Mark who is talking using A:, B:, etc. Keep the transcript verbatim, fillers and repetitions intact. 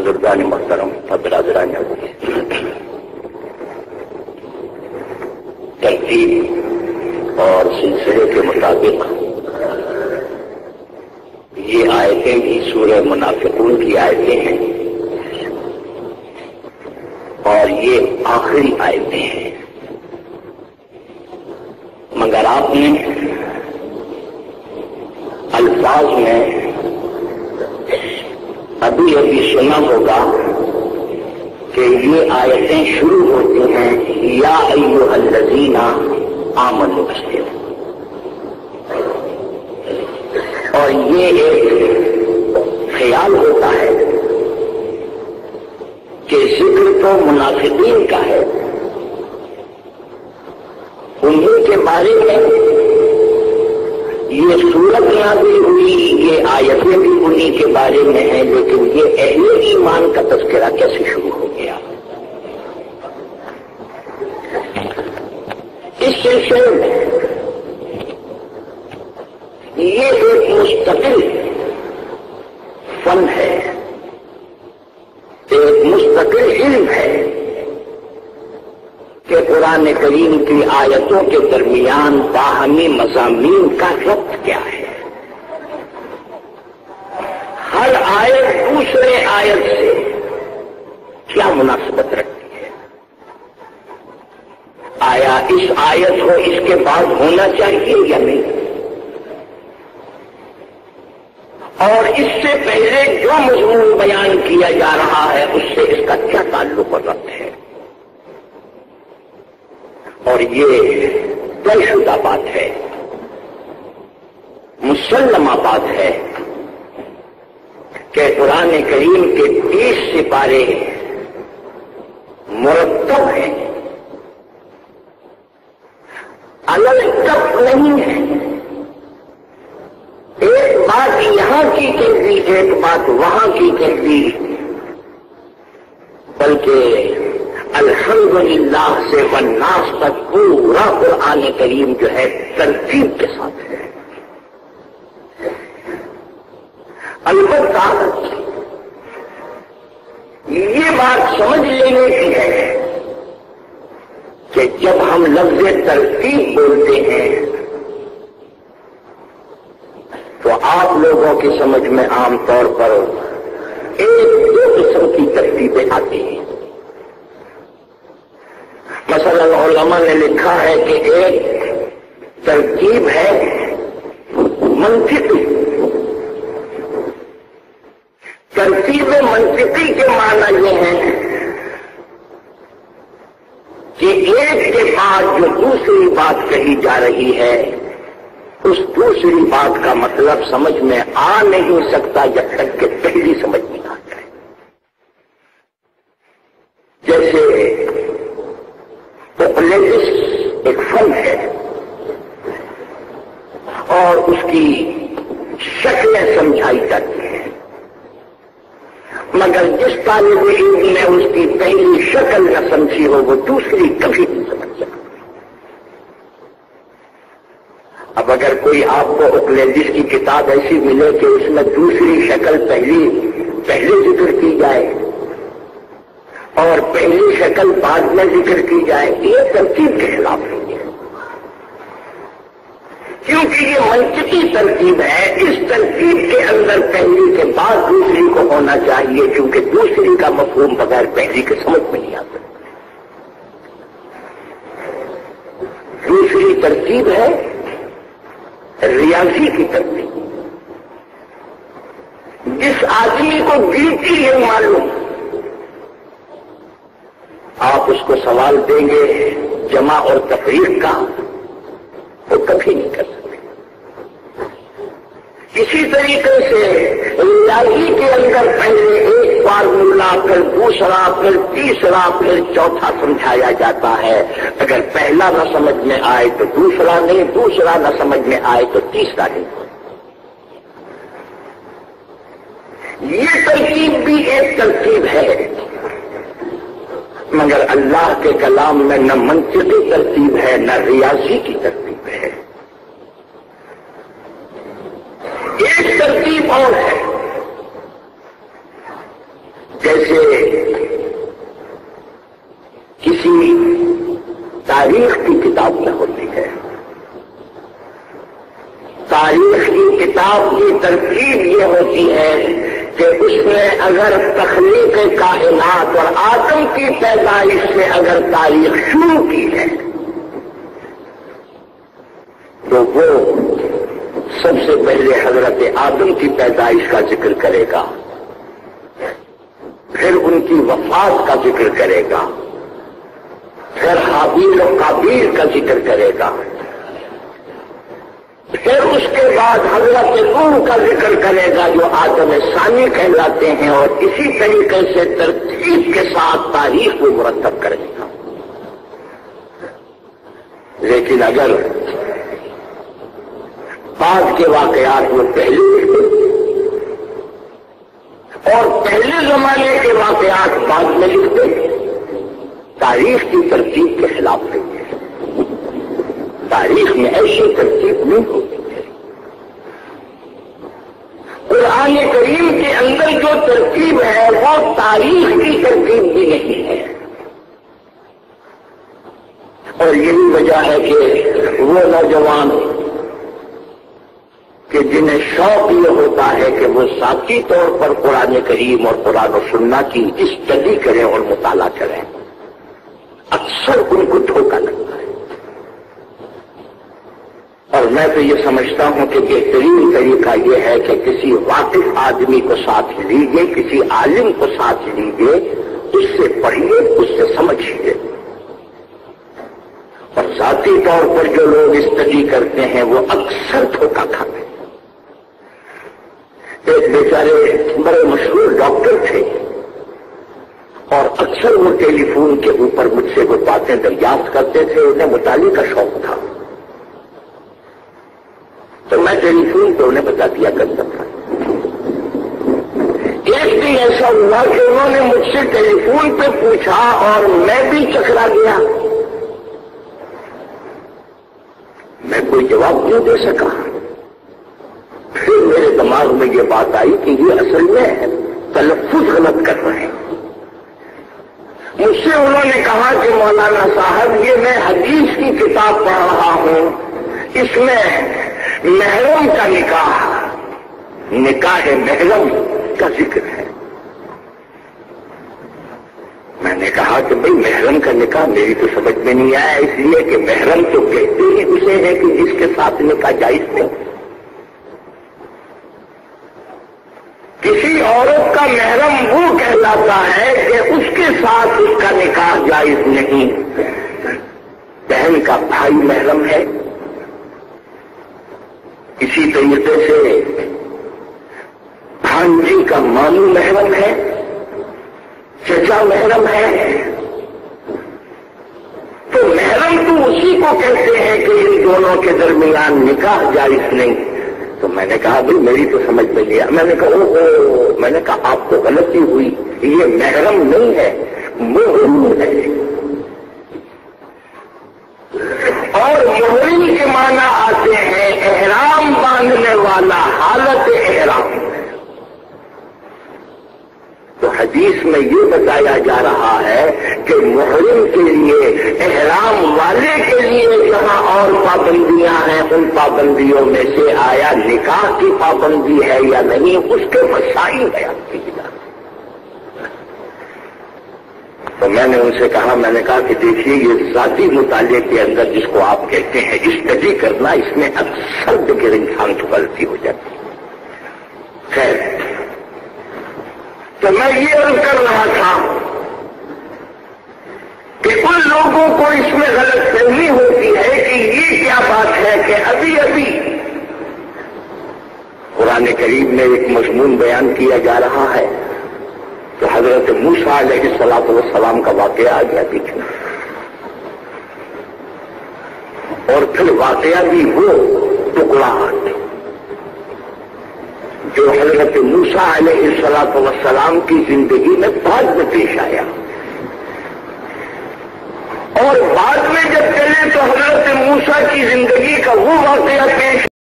A: بزرگان محترم اور برادران عزیز، ترتیب اور سلسلے کے مطابق یہ آیتیں بھی سورہ منافقون کی آیتیں ہیں اور یہ آخری آیتیں ہیں، مگر آپ نے الفاظ میں ابھی ابھی سنا ہوگا کہ یہ آیتیں شروع ہوتی ہیں یا ایھا الذین آمنوا استغفروا، اور یہ ایک خیال ہوتا ہے کہ ذکر تو منافقین کا ہے، انہیں کے بارے میں یہ سورت نازل ہوئی، یہ آیتیں بھی انہیں کے بارے میں ہیں، لیکن یہ اہل ایمان کا تذکرہ کیسے شروع ہو گیا؟ اس سلسلے میں یہ ایک مستقل فن ہے، ایک مستقل علم ہے کہ قرآن کریم کی آیتوں کے درمیان باہمی مضامین کا ربط کیا ہے۔ ہر آیت دوسرے آیت سے کیا مناسبت رکھتی ہے؟ آیا اس آیت کو اس کے بعد ہونا چاہیے یا نہیں؟ اور اس سے پہلے جو مضمون بیان کیا جا رہا ہے اس سے اس کا کیا تعلق اور ربط ہے؟ اور یہ طے شدہ بات ہے، مسلمہ بات ہے کہ قرآن کریم کے تیس سپارے مرتب ہیں، الگ نہیں ہے، ایک بات یہاں کی کہہ دی ایک بات وہاں کی کہہ دی، بلکہ الحمدللہ سے والناس تک پورا قرآن کریم جو ہے ترتیب کے ساتھ ہے۔ البتہ یہ بات سمجھ لینے کی ہے کہ جب ہم لفظ ترتیب بولتے ہیں تو آپ لوگوں کی سمجھ میں عام طور پر ایک دو قسم کی ترتیبیں آتی ہیں۔ مثلا علماء نے لکھا ہے کہ ایک ترتیب ہے منطقی، ترتیب منطقی کے معنی یہ ہے کہ ایک کے بعد جو دوسری بات کہی جا رہی ہے اس دوسری بات کا مطلب سمجھ میں آ نہیں سکتا جب تک کہ پہلی سمجھ نہیں آ جائے۔ جیسے اقلیدس ایک فن ہے اور اس کی شکلیں سمجھائی جاتی ہیں، مگر جس طالب علم نے اس کی پہلی شکل نہ سمجھی ہو وہ دوسری کبھی نہیں سمجھ سکتا۔ اب اگر کوئی آپ کو اقلیدس کی کتاب ایسی ملے کہ اس میں دوسری شکل پہلی پہلے ذکر کی جائے اور پہلی شکل بعد میں ذکر کی جائے، یہ ترتیب کے خلاف نہیں ہے، کیونکہ یہ منطقی ترتیب ہے۔ اس ترتیب کے اندر پہلی کے بعد دوسری کو ہونا چاہیے، کیونکہ دوسری کا مفہوم بغیر پہلی کے سمجھ میں نہیں آتا۔ دوسری ترتیب ہے ریاضی کی ترتیب۔ جس آدمی کو گنتی نہیں معلوم، آپ اس کو سوال دیں گے جمع اور تفریق کا، وہ کبھی نہیں کر سکتے۔ اسی طریقے سے ریاضی کے اندر پہلے ایک فارمولہ، پھر دوسرا، پھر تیسرا، پھر چوتھا سمجھایا جاتا ہے۔ اگر پہلا نہ سمجھ میں آئے تو دوسرا نہیں، دوسرا نہ سمجھ میں آئے تو تیسرا نہیں۔ یہ ترتیب بھی ایک ترتیب ہے، مگر اللہ کے کلام میں نہ منطقی ترتیب ہے نہ ریاضی کی ترتیب ہے۔ ایک ترتیب اور ہے جیسے کسی تاریخ کی کتاب میں ہوتی ہے. تاریخ کی کتاب کی ترتیب یہ ہوتی ہے کہ اس میں اگر تخلیق کائنات اور آدم کی پیدائش سے اگر تاریخ شروع کی ہے تو وہ سب سے پہلے حضرت آدم کی پیدائش کا ذکر کرے گا، پھر ان کی وفات کا ذکر کرے گا، پھر حابیل و قابیل کا ذکر کرے گا، پھر اس کے بعد حضرت نوح کا ذکر کرے گا جو آدم ثانی کہلاتے ہیں، اور اسی طریقے سے ترتیب کے ساتھ تاریخ کو مرتب کرے گا. لیکن اگر بعد کے واقعات وہ پہلے لکھتے اور پہلے زمانے کے واقعات بعد میں لکھتے، تاریخ کی ترتیب کے خلاف نہیں ہے. تاریخ میں ایسی ترتیب نہیں ہوتی ہے. قرآن کریم کے اندر جو ترتیب ہے وہ تاریخ کی ترتیب بھی نہیں ہے. اور یہی وجہ ہے کہ وہ نوجوان کہ جنہیں شوق یہ ہوتا ہے کہ وہ ذاتی طور پر قرآن کریم اور قرآن و سنت کی اسٹڈی کریں اور مطالعہ کریں، اکثر ان کو دھوکہ لگتا ہے. اور میں تو یہ سمجھتا ہوں کہ بہترین طریقہ یہ ہے کہ کسی واقف آدمی کو ساتھ لیجیے، کسی عالم کو ساتھ لیجیے، اس سے پڑھیے، اس سے سمجھیے. اور ذاتی طور پر جو لوگ اسٹڈی کرتے ہیں وہ اکثر دھوکہ کھاتے ہیں. ایک بیچارے بڑے مشہور ڈاکٹر تھے اور اکثر وہ ٹیلی فون کے اوپر مجھ سے وہ باتیں دریافت کرتے تھے. انہیں مطالعے کا شوق تھا تو میں ٹیلی فون پہ انہیں بتا دیا کرتا تھا. ایک دن ایسا ہوا کہ انہوں نے مجھ سے ٹیلی فون پہ پوچھا اور میں بھی چکرا گیا. میں کوئی جواب نہیں دے سکا. پھر میرے دماغ میں یہ بات آئی کہ یہ اصل میں تلفظ غلط کر رہے ہیں. مجھ سے انہوں نے کہا کہ مولانا صاحب یہ میں حدیث کی کتاب پڑھ رہا ہوں، اس میں محرم کا نکاح، نکاح محرم کا ذکر ہے. میں نے کہا کہ بھئی محرم کا نکاح میری تو سمجھ میں نہیں آیا، اس لیے کہ محرم تو کہتے ہی اسے ہے کہ جس کے ساتھ نکاح جائز نہیں. کسی عورت کا محرم وہ کہلاتا ہے کہ اس کے ساتھ اس کا نکاح جائز نہیں. بہن کا بھائی محرم ہے، اسی طریقے سے بھانجی کا ماموں محرم ہے، چچا محرم ہے. تو محرم تو اسی کو کہتے ہیں کہ ان دونوں کے درمیان نکاح جائز نہیں. تو میں نے کہا بھائی میری تو سمجھ میں لیا. میں نے کہا او میں نے کہا آپ کو غلطی ہوئی، یہ محرم نہیں ہے، محرم ہے. اور محرم کے معنی آتے ہیں احرام باندھنے والا، حالت احرام. تو حدیث میں یہ بتایا جا رہا ہے کہ محرم کے لیے، احرام والے کے لیے جہاں اور پابندیاں ہیں ان پابندیوں میں سے آیا نکاح کی پابندی ہے یا نہیں، اس کے مسائل بیان کیے جا رہے. تو میں نے ان سے کہا، میں نے کہا کہ دیکھیے یہ ذاتی مطالعے کے اندر جس کو آپ کہتے ہیں اسٹڈی کرنا، اس میں اکثر بغیر انسان کو غلطی ہو جاتی ہے. خیر، تو میں یہ عرض کر رہا تھا کہ ان لوگوں کو اس میں غلط فہمی ہوتی ہے کہ یہ کیا بات ہے کہ ابھی ابھی قرآن کریم میں ایک مضمون بیان کیا جا رہا ہے تو حضرت موسیٰ علیہ الصلوۃ والسلام کا واقعہ آ گیا بیچ میں، اور پھر واقعہ بھی وہ ٹکڑا جو حضرت موسیٰ علیہ الصلوۃ والسلام کی زندگی میں بعد میں پیش آیا. اور بعد میں جب چلے تو حضرت موسیٰ کی زندگی کا وہ واقعہ پیش